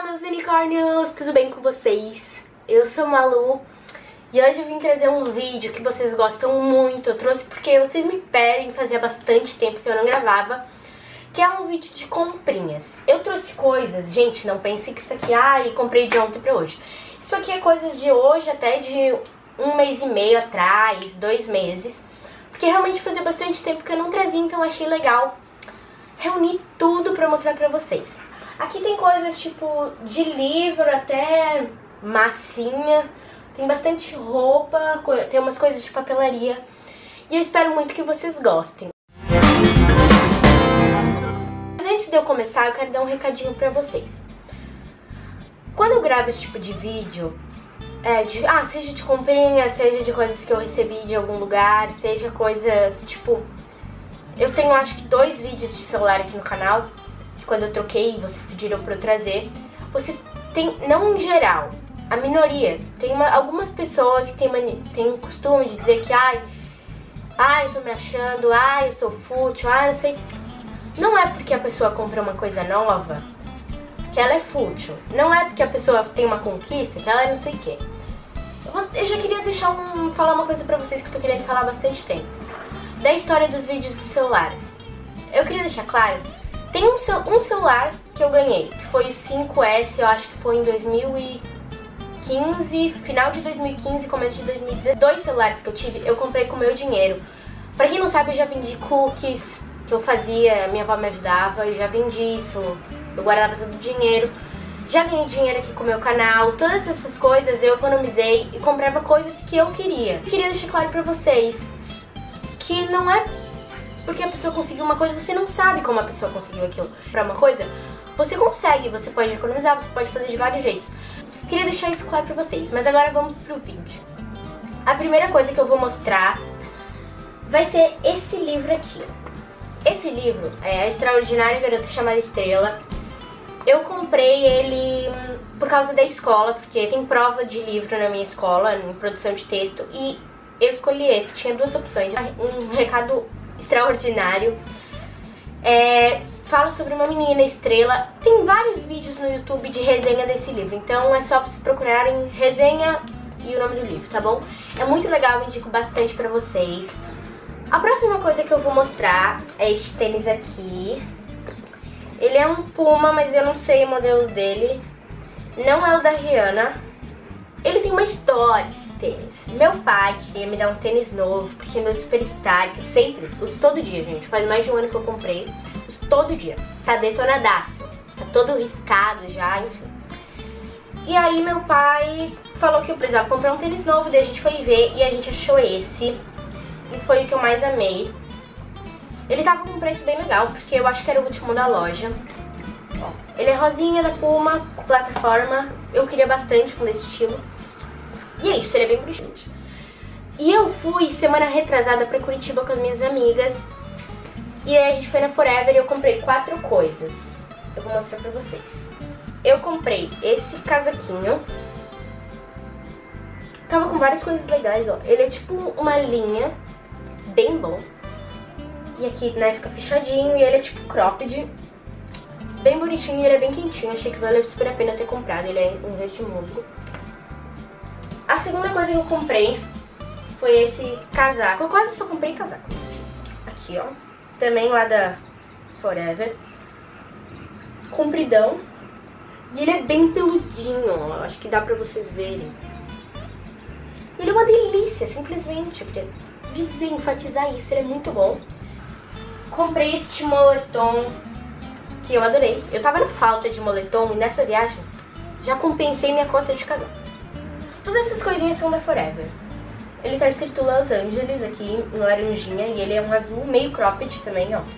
meus unicórnios! Tudo bem com vocês? Eu sou Malu e hoje eu vim trazer um vídeo que vocês gostam muito. Eu trouxe porque vocês me pedem, fazia bastante tempo que eu não gravava, que é um vídeo de comprinhas. Eu trouxe coisas, gente, não pense que isso aqui, comprei de ontem pra hoje. Isso aqui é coisas de hoje, até de 1 mês e meio atrás, 2 meses. Porque realmente fazia bastante tempo que eu não trazia, então achei legal reunir tudo pra mostrar pra vocês. Aqui tem coisas tipo de livro até massinha, tem bastante roupa, tem umas coisas de papelaria. E eu espero muito que vocês gostem. Mas antes de eu começar, eu quero dar um recadinho pra vocês. Quando eu gravo esse tipo de vídeo, seja de comprinha, seja de coisas que eu recebi de algum lugar, seja coisas tipo... Eu tenho acho que 2 vídeos de celular aqui no canal, que quando eu troquei e vocês pediram pra eu trazer. Vocês têm, não em geral, a minoria, tem algumas pessoas que tem o costume de dizer que eu tô me achando, eu sou fútil, não sei. Não é porque a pessoa compra uma coisa nova que ela é fútil. Não é porque a pessoa tem uma conquista que ela é não sei o quê. Eu já queria falar uma coisa pra vocês que eu tô querendo falar há bastante tempo. Da história dos vídeos do celular. Eu queria deixar claro, tem um celular que eu ganhei, que foi o 5S, eu acho que foi em 2015, final de 2015, começo de 2016. 2 celulares que eu tive, eu comprei com o meu dinheiro. Pra quem não sabe, eu já vendi cookies, que eu fazia, minha avó me ajudava, eu já vendi isso, eu guardava todo o dinheiro. Já ganhei dinheiro aqui com o meu canal, todas essas coisas eu economizei e comprava coisas que eu queria. Eu queria deixar claro pra vocês que não é porque a pessoa conseguiu uma coisa, você não sabe como a pessoa conseguiu aquilo. Pra uma coisa, você consegue, você pode economizar, você pode fazer de vários jeitos. Queria deixar isso claro pra vocês, mas agora vamos pro vídeo. A primeira coisa que eu vou mostrar vai ser esse livro aqui. Esse livro é A Extraordinária Garota Chamada Estrela. Eu comprei ele por causa da escola, porque tem prova de livro na minha escola, em produção de texto, e eu escolhi esse. Tinha 2 opções. Um recado extraordinário. Fala sobre uma menina estrela. Tem vários vídeos no YouTube de resenha desse livro, então é só vocês procurarem resenha e o nome do livro, tá bom? É muito legal, eu indico bastante pra vocês. A próxima coisa que eu vou mostrar é este tênis aqui. Ele é um Puma, mas eu não sei o modelo dele. Não é o da Rihanna. Ele tem uma história, esse tênis. Meu pai queria me dar um tênis novo, porque meu Superstar, que eu sempre uso todo dia, gente. Faz mais de 1 ano que eu comprei. Uso todo dia. Tá detonadaço. Tá todo riscado já, enfim. E aí meu pai falou que eu precisava comprar um tênis novo, daí a gente foi ver e a gente achou esse. E foi o que eu mais amei. Ele tava com um preço bem legal, porque eu acho que era o último da loja. Ó, ele é rosinha, da Puma, plataforma. Eu queria bastante com esse estilo. E é isso, ele é bem bonitinho. E eu fui semana retrasada pra Curitiba com as minhas amigas. E aí a gente foi na Forever e eu comprei 4 coisas. Eu vou mostrar pra vocês. Eu comprei esse casaquinho. Tava com várias coisas legais, ó. Ele é tipo uma linha, bem bom. E aqui, né, fica fechadinho e ele é tipo cropped. Bem bonitinho e ele é bem quentinho. Achei que valeu super a pena ter comprado. Ele é em verde musgo. A segunda coisa que eu comprei foi esse casaco. Eu quase só comprei casaco. Aqui, ó. Também lá da Forever. Compridão. E ele é bem peludinho, ó. Acho que dá pra vocês verem. Ele é uma delícia, simplesmente. Eu queria dizer, enfatizar isso. Ele é muito bom. Comprei este moletom, que eu adorei. Eu tava na falta de moletom e nessa viagem já compensei minha cota de casaco. Todas essas coisinhas são da Forever. Ele tá escrito Los Angeles aqui, em laranjinha, e ele é um azul meio cropped também, ó.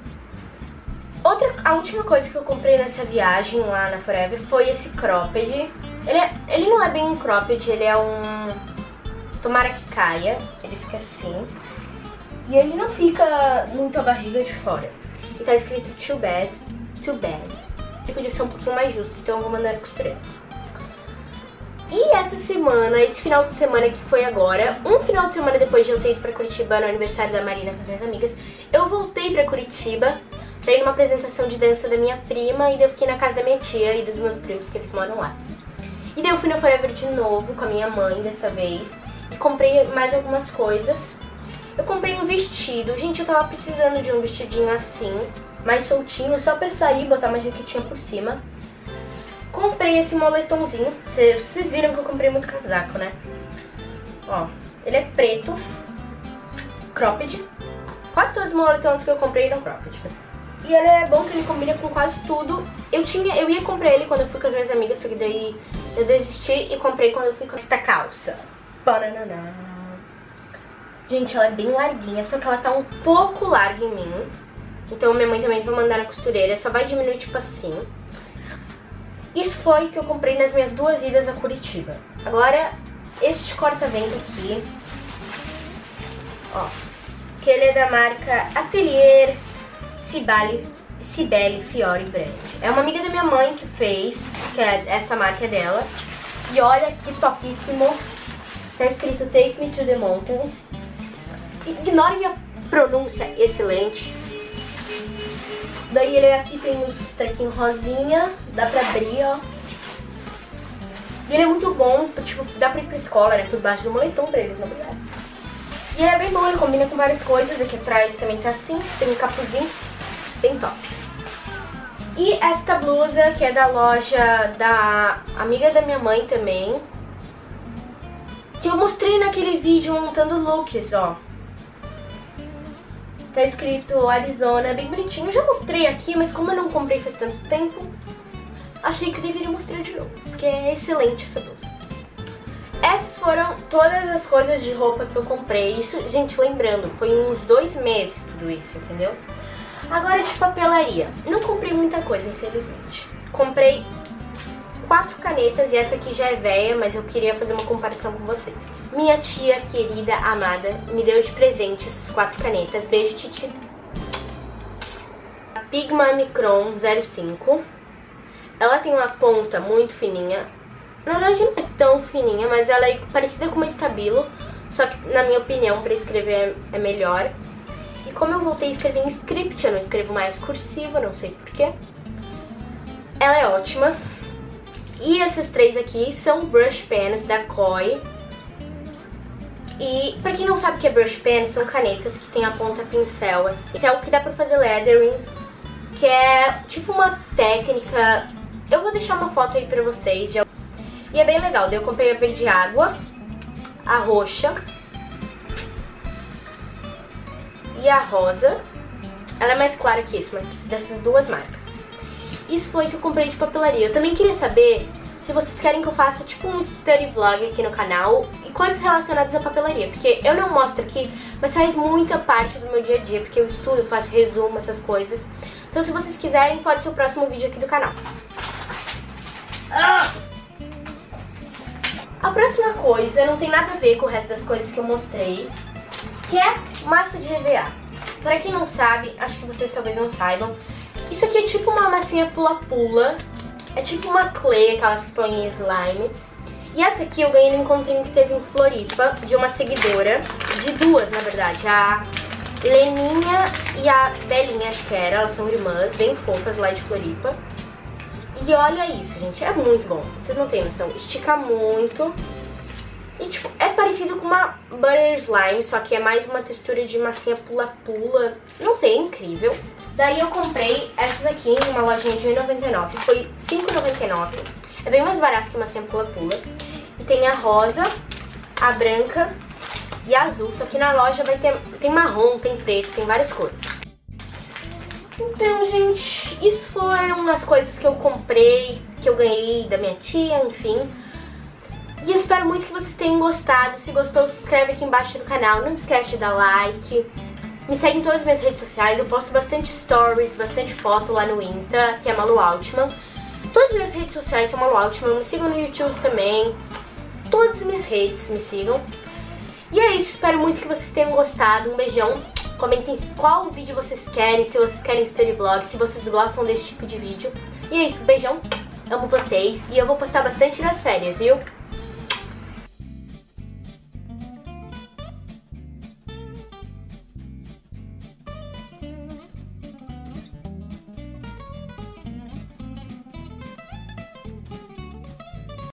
A última coisa que eu comprei nessa viagem lá na Forever foi esse cropped. Ele não é bem um cropped, ele é um... Tomara que caia, ele fica assim. E ele não fica muito a barriga de fora. E tá escrito too bad, too bad. Ele podia ser um pouquinho mais justo, então eu vou mandar na costureira. E essa semana, esse final de semana que foi agora, um final de semana depois de eu ter ido pra Curitiba no aniversário da Marina com as minhas amigas, eu voltei pra Curitiba pra ir numa apresentação de dança da minha prima, e daí eu fiquei na casa da minha tia e dos meus primos, que eles moram lá. E daí eu fui na Forever de novo, com a minha mãe dessa vez, e comprei mais algumas coisas. Eu comprei um vestido, gente, eu tava precisando de um vestidinho assim, mais soltinho, só pra sair, botar uma jaquetinha por cima. Comprei esse moletomzinho, vocês viram que eu comprei muito casaco, né? Ó, ele é preto, cropped. Quase todos os moletons que eu comprei eram cropped. E ele é bom que ele combina com quase tudo. Eu ia comprar ele quando eu fui com as minhas amigas, só que daí eu desisti e comprei quando eu fui com esta calça. Banana. Gente, ela é bem larguinha, só que ela tá um pouco larga em mim. Então minha mãe também vai mandar na costureira, só vai diminuir tipo assim. Isso foi o que eu comprei nas minhas 2 idas a Curitiba. Agora, este corta-vento aqui, ó, que ele é da marca Atelier Cibele Fiore Brand. É uma amiga da minha mãe que fez, que é essa marca dela. E olha que topíssimo. Tá escrito Take Me to the Mountains. Ignore minha pronúncia excelente. Daí ele aqui tem os trequinhos rosinha, dá pra abrir, ó. E ele é muito bom, tipo, dá pra ir pra escola, né, por baixo do moletom pra eles não brigarem. E ele é bem bom, ele combina com várias coisas. Aqui atrás também tá assim, tem um capuzinho, bem top. E esta blusa, que é da loja da amiga da minha mãe também, que eu mostrei naquele vídeo montando looks, ó. Tá escrito Arizona, bem bonitinho. Eu já mostrei aqui, mas como eu não comprei faz tanto tempo, achei que deveria mostrar de novo, porque é excelente essa blusa. Essas foram todas as coisas de roupa que eu comprei. Isso, gente, lembrando, foi uns 2 meses tudo isso, entendeu? Agora de papelaria. Não comprei muita coisa, infelizmente. Comprei 4 canetas, e essa aqui já é velha, mas eu queria fazer uma comparação com vocês. Minha tia querida, amada, me deu de presente essas 4 canetas. Beijo, Titi. A Pigma Micron 05. Ela tem uma ponta muito fininha. Na verdade não é tão fininha, mas ela é parecida com uma Stabilo. Só que, na minha opinião, pra escrever é melhor. E como eu voltei a escrever em script, eu não escrevo mais cursiva, não sei porquê. Ela é ótima. E essas 3 aqui são brush pens da Koi. E pra quem não sabe o que é brush pen, são canetas que tem a ponta pincel, assim. Esse é o que dá pra fazer lettering, que é tipo uma técnica. Eu vou deixar uma foto aí pra vocês. E é bem legal. Daí eu comprei a verde água, a roxa e a rosa. Ela é mais clara que isso, mas dessas 2 marcas. Isso foi que eu comprei de papelaria. Eu também queria saber se vocês querem que eu faça tipo um study vlog aqui no canal e coisas relacionadas à papelaria, porque eu não mostro aqui, mas faz muita parte do meu dia a dia, porque eu estudo, faço resumo, essas coisas. Então se vocês quiserem, pode ser o próximo vídeo aqui do canal. A próxima coisa não tem nada a ver com o resto das coisas que eu mostrei, que é massa de EVA. Pra quem não sabe, acho que vocês talvez não saibam, isso aqui é tipo uma massinha pula-pula. É tipo uma clay, aquelas que põem em slime. E essa aqui eu ganhei no encontrinho que teve em Floripa, de uma seguidora, de 2 na verdade, a Leninha e a Belinha, acho que era. Elas são irmãs, bem fofas, lá de Floripa. E olha isso, gente, é muito bom, vocês não têm noção, estica muito. E tipo, é parecido com uma butter slime, só que é mais uma textura de massinha pula-pula. Não sei, é incrível. Daí eu comprei essas aqui em uma lojinha de R$1,99, foi R$5,99. É bem mais barato que massinha pula-pula. E tem a rosa, a branca e a azul, só que na loja vai ter, tem marrom, tem preto, tem várias cores. Então, gente, isso foram as coisas que eu comprei, que eu ganhei da minha tia, enfim. E eu espero muito que vocês tenham gostado. Se gostou, se inscreve aqui embaixo no canal. Não esquece de dar like. Me segue em todas as minhas redes sociais. Eu posto bastante stories, bastante foto lá no Insta, que é Malu Altman. Todas as minhas redes sociais são Malu Altman. Me sigam no YouTube também. Todas as minhas redes me sigam. E é isso. Espero muito que vocês tenham gostado. Um beijão. Comentem qual vídeo vocês querem. Se vocês querem study vlog. Se vocês gostam desse tipo de vídeo. E é isso. Beijão. Amo vocês. E eu vou postar bastante nas férias, viu?